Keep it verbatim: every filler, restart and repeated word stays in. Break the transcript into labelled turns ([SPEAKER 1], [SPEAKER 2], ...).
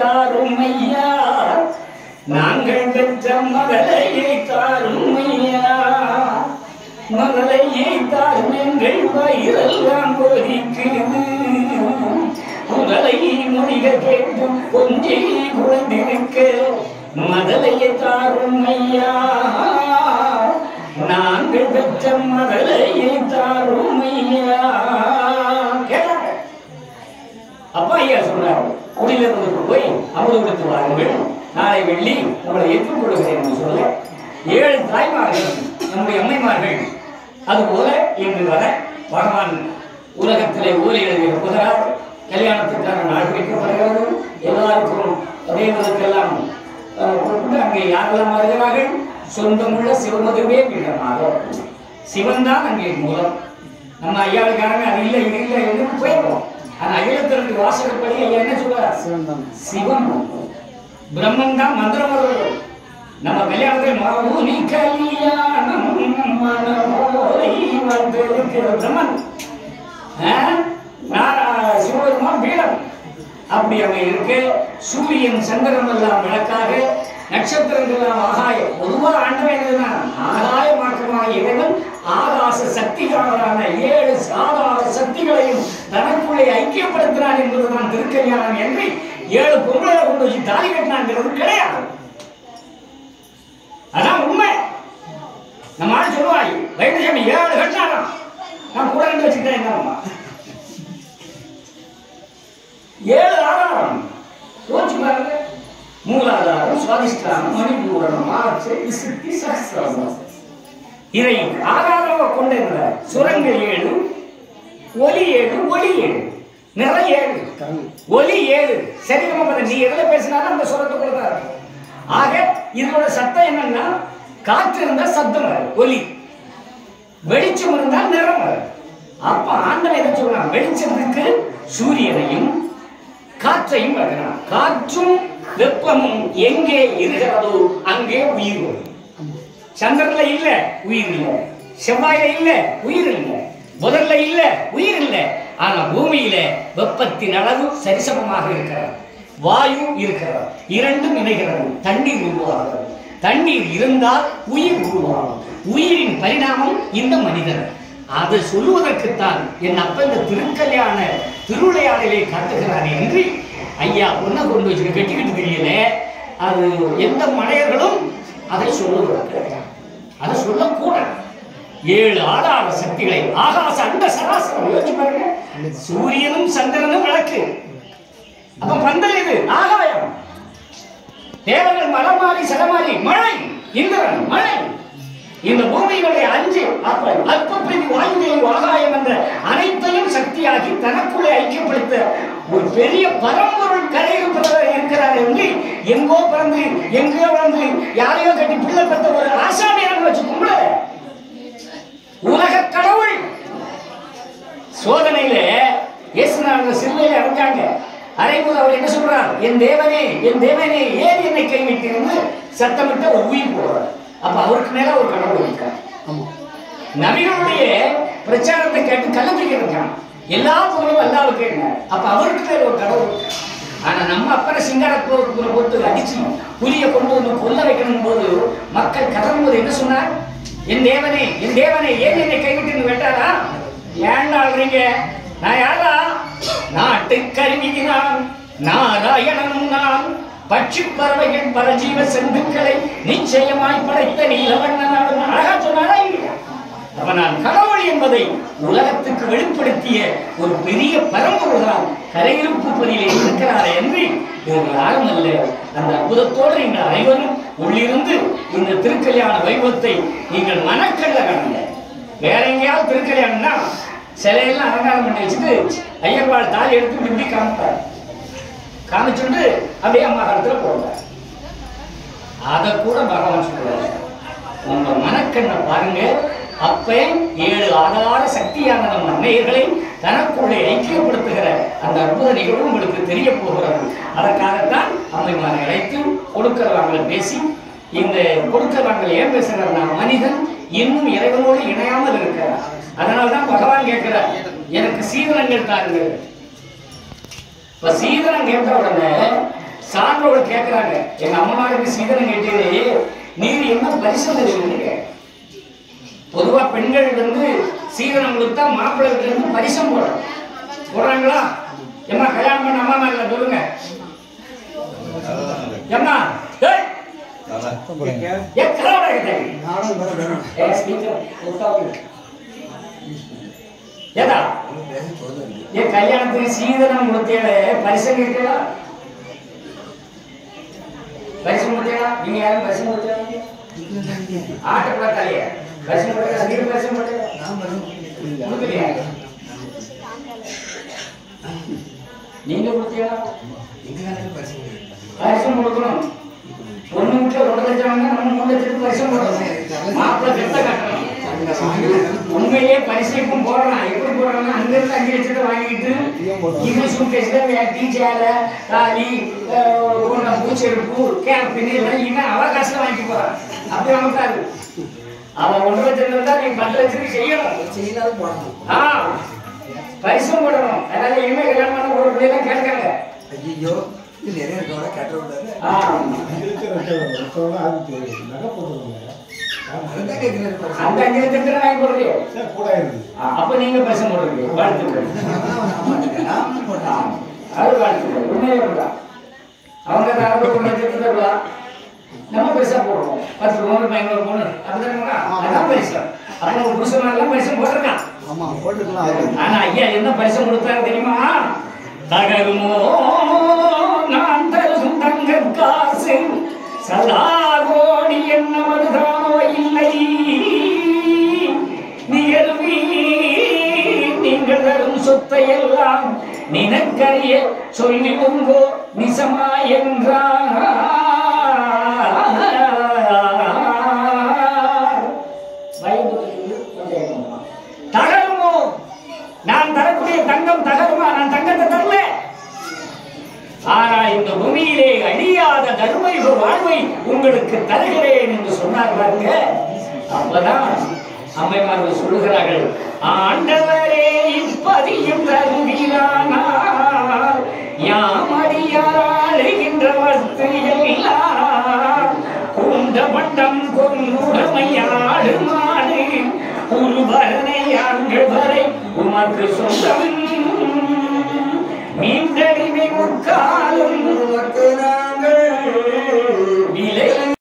[SPEAKER 1] தாரும் ஐயா, நாங்கள் பெற்ற மகளையை தாரும் ஐயா, மகளையை தாரும் எங்கள் வயிறெல்லாம் கொதிக்குது, முதலை மொழிக கேட்டும் கொஞ்சி குழந்திருக்க மதலையை தாரும் ஐயா, நாங்கள் பெற்ற மதலையை தாரும் ஐயா. கேட்டாங்க. அப்பா ஐயா சொல்றாரு, குடியிலிருந்து போய் அமுதப்படுத்து வாருங்கள், நாளை வெள்ளி உங்களை ஏற்றுக்கொள்கிறேன் என்று சொல்ல ஏழு தாய்மார்கள் நம்முடைய அம்மைமார்கள் அதுபோல இன்று வர பகவான் உலகத்திலே ஊரை எழுதியிருக்கிறார். கல்யாணத்துக்கான நாள் வைக்கப்படுகிறது. எல்லாருக்கும் தேவதற்கெல்லாம் அங்கே யாரெல்லாம் வருகிறார்கள்? சொந்தமுள்ள சிவமதுவே பீடமாக சிவன் தான் அங்கே மூலம். நம்ம ஐயாவுக்காரங்க அது இல்லை இது இல்லை என்று போயிடுவோம். ஆனால் அகிலத்திற்கு வாசகப்படி ஐயா என்ன சொல்றார்? சிவன் பிரம்மன் தான் மந்திரம் வருவது. நம்ம கல்யாணத்தில் மரபூனி கல்யாணம் பிரம்மன் சிவபெருமான் பீடம் அப்படி அங்க இருக்கு. சூரியன் சந்திரன் எல்லாம் விளக்காக, நட்சத்திரங்கள் எல்லாம் ஆகாயம். பொதுவாக ஆண்டவன் ஆகாயமாக்கமான இறைவன் ஆகாச சக்திகளான ஏழு சாதார சக்திகளையும் தனக்குள்ளே ஐக்கியப்படுத்தினான் என்பதுதான் திருக்கல்யாணம் என்று ஏழு பொருளை கொண்டு வச்சு தாலி கட்டினாங்கிறது கிடையாது. அதான் உண்மை. நம்ம ஆள் சொல்லுவாய் வைத்தியசாமி ஏழு கட்டினாராம், நான் கூட கண்டு வச்சுக்கிட்டேன். என்னம்மா ஏழு ஆதாரம் யோசிச்சு பாருங்க. மூலாதாரம், சுவாதிஷ்டானம், மணிபூரணம், ஆட்சி, விசுத்தி, சஹஸ்ராரம். இதை ஆதாரமாக கொண்டிருந்த சுரங்கள் ஏழு, ஒலி ஏழு, ஒளி ஏழு, நிறை ஏழு, ஒலி ஏழு. சரி, நம்ம நீ எதுல பேசினாலும் அந்த சுரத்துக்குள்ள தான் இருக்கும். ஆக இதோட சத்தம் என்னன்னா, காற்று இருந்தா சத்தம் வரும், ஒலி. வெளிச்சம் இருந்தால் நிறம் வரும். அப்ப ஆண்டவன் எதை சொல்றான்? வெளிச்சத்துக்கு சூரியனையும் காற்றையும் வைக்கிறான். காற்றும் வெப்பமும் எங்கே இருக்கிறதோ அங்கே உயிர் வரும். சந்திரன்ல இல்ல உயிர் இல்லை, செவ்வாயில இல்ல உயிர் இல்லை, புதன்ல இல்ல உயிர் இல்லை. ஆனா பூமியில வெப்பத்தின் அளவு சரிசமமாக இருக்கிறது, வாயு இருக்கிறது, இரண்டும் இணைகிறது, தண்ணீர் உருவாகிறது. தண்ணீர் இருந்தால் உயிர் உருவாகும். உயிரின் பரிணாமம் இந்த மனிதன். அதை சொல்லுவதற்குத்தான் என் அப்ப இந்த திருக்கல்யாண திருவிளையாடலை காட்டுகிறார் என்று ஐயா ஒன்ன கொண்டு வச்சு கட்டிக்கிட்டு தெரியல. அது எந்த மனையர்களும் அதை சொல்லுவதற்கு அதை சொல்லக்கூடாது. ஏழு ஆதார சக்திகளை ஆகாச அண்ட சராசரம் யோசிச்சு பாருங்க. சூரியனும் சந்திரனும் விளக்கு. அப்ப பந்தல் இது ஆகாயம். தேவர்கள் மலமாறி சடமாறி மழை, இந்திரன் மழை. இந்த பூமியினுடைய அஞ்சு அல்ப பிரிவு வாயுதேவி ஆகாயம் என்ற அனைத்தையும் சக்தியாகி தனக்குள்ளே ஐக்கியப்படுத்த ஒரு பெரிய பரம்பொருள் கரையில் இருக்கிறார் என்று எங்கோ பிறந்து எங்கோ வளர்ந்து யாரையோ கட்டி பிள்ளை பெற்ற ஒரு ஆசாமியை வச்சு கும்பிட உலக கடவுள். சோதனையில இயேசுநாதர் சிலுவையில அடைஞ்சாங்க. அறைபோது அவர் என்ன சொல்றார்? என் தேவனே என் தேவனே ஏன் என்னை கைவிட்டீர்னு சத்தமிட்ட ஒரு உயிர் போறார். அப்ப அவருக்கு மேல ஒரு கடவுள் இருக்கார். நபிகளுடைய பிரச்சாரத்தை கேட்டு கல்லூரிக்கு இருக்கான். எல்லா புகழும் அல்லாவுக்கு என்ன. அப்ப அவருக்கு மேல ஒரு கடவுள் இருக்கார். ஆனா நம்ம அப்பனை சிங்காரப்பூர் போட்டு அடிச்சு புலியை கொண்டு வந்து கொல்ல வைக்கணும் போது மக்கள் கதறும் போது என்ன சொன்னார்? என் தேவனே என் தேவனே ஏன் என்னை கைவிட்டு கேட்டாரா? ஏன்டா ஆகுறீங்க? நான் யாரா? நாட்டு கருவிகிறான் நாராயணனும் நான் பட்சி பறவைகள் பரஜீவ செந்துக்களை நிச்சயமாய் படைத்த நீலவண்ணனாலும் அழகா சொன்னாரா இல்லையா? அப்ப நான் கடவுள் என்பதை உலகத்துக்கு வெளிப்படுத்திய ஒரு பெரிய பரம்பொருள் தான் கரையிருப்பு பதிலே இருக்கிறார் என்று இவர்கள் யாரும் அல்ல. அந்த அற்புதத்தோடு நீங்கள் அனைவரும் உள்ளிருந்து இந்த திருக்கல்யாண வைபவத்தை நீங்கள் மனக்கல்ல காணுங்க. வேற எங்கேயாவது திருக்கல்யாணம்னா சிலையெல்லாம் அலங்காரம் பண்ணி வச்சுட்டு ஐயர்வாள் தாலி எடுத்து இப்படி காமிப்பார். காமிச்சுட்டு அப்படியே அம்மா காலத்துல போடுவார். அதை கூட பகவான் சொல்றாரு, உங்க மனக்கண்ணை பாருங்க. அப்ப ஏழு ஆதார சக்தியான நம் அன்னையர்களை தனக்குள்ளே ஐக்கியப்படுத்துகிற அந்த அற்புத நிகழ்வு உங்களுக்கு தெரிய போகிறது. அதற்காகத்தான் அம்மைமாரை அழைத்து கொடுக்கறவங்களை பேசி இந்த கொடுக்கறவங்களை ஏன் பேசுறாருன்னா, மனிதன் இன்னும் இறைவனோடு இணையாமல் இருக்கிறார். அதனால்தான் பகவான் கேட்கிறார், எனக்கு சீதனங்கள் தாருங்கள். இப்ப சீதனம் கேட்ட உடனே மாணவர்கள் கேட்கிறாங்க, எங்க அம்மாவுக்கு சீதனம் கேட்டீங்க, நீர் என்ன பரிசு தருவீங்க? பொதுவா பெண்கள் வந்து சீதனம் கொடுத்தா மாப்பிள்ளைக்கு இருந்து பரிசம் போடுறோம் போடுறாங்களா? எம்மா கல்யாணம் பண்ண அம்மா மேல சொல்லுங்க. எம்மா ஏதா என் கல்யாணத்துக்கு சீதனம் கொடுத்தேன் பரிசம் கேட்கலா? பரிசு கொடுத்தேடா? நீங்க யாரும் பரிசு கொடுத்தீங்க? ஆட்டப்பட தலைய பரிசு கொடுத்தா நீங்க பரிசு கொடுக்கலையா? நீங்க கொடுத்தீங்களா? பரிசம் கொடுக்கணும். பொண்ணு வீட்டுல ஒன்றரை லட்சம் நம்ம மூணு லட்சத்துக்கு பரிசம் போடணும். மாப்பிள்ளை பெத்த கட்டணும். உண்மையிலே பரிசைக்கும் போடுறான். எப்படி போடுறாங்க? அங்க இருந்து அஞ்சு லட்சத்தை வாங்கிட்டு இது சூட்கேஸ்ல வேட்டி சேலை தாலி பூச்செருப்பு கேப்பின் இவன் அவகாசம் வாங்கிட்டு போறான். அப்படி நமக்காது. அவன் ஒன்றரை லட்சம் இருந்தா நீ பத்து லட்சத்துக்கு செய்யணும். செய்யலாது போடணும். ஆ பரிசம் போடணும். அதனால இனிமே கல்யாணம் பண்ண ஒரு பிள்ளைலாம் கேட்காங்க. ஐயோ நிறைய இருக்கவங்க கேட்ட அந்த அஞ்சு லட்சத்துல வாங்கி போடுறீங்க. அப்ப நீங்க பரிசம் போடுறீங்க. வாழ்த்துக்கள். அது வாழ்த்துக்கள். உண்மையே அவங்க ஒரு லட்சத்து தருவா, நம்ம பரிசா போடுறோம். பத்து மூணு பதினோரு மூணு அப்படின்னா அதான் பரிசம். அப்ப ஒரு புருஷன் எல்லாம் பரிசம் போட்டிருக்கான். ஆனா ஐயா என்ன பரிசம் கொடுத்தாரு தெரியுமா? தகருமோ நான் தரும் தங்க காசு சதாகோடி என்ன வருதானோ இல்லை நிகழ்வி நீங்கள் தரும் சொத்தை எல்லாம் நினைக்கறிய சொல்லி உங்கோ நிசமா என்றார். தகருமோ நான் தரக்கூடிய தங்கம் தகருமா? நான் தங்கத்தை தரல. ஆனா இந்த பூமியிலே அழியாத தர்மயுக வாழ்வை உங்களுக்கு தருகிறேன் என்று சொன்னார் பாருங்க. அப்பதான் அம்மைமார்கள் சொல்லுகிறார்கள், ஆண்டவரே இப்பதியும் தருகிறானார் யாமடியாளுகின்ற வஸ்து எல்லாம் குண்ட பண்டம் கொன்னுடமையாடு மாடு உருவரனை ஆண்டு வரை உமக்கு சொந்தம்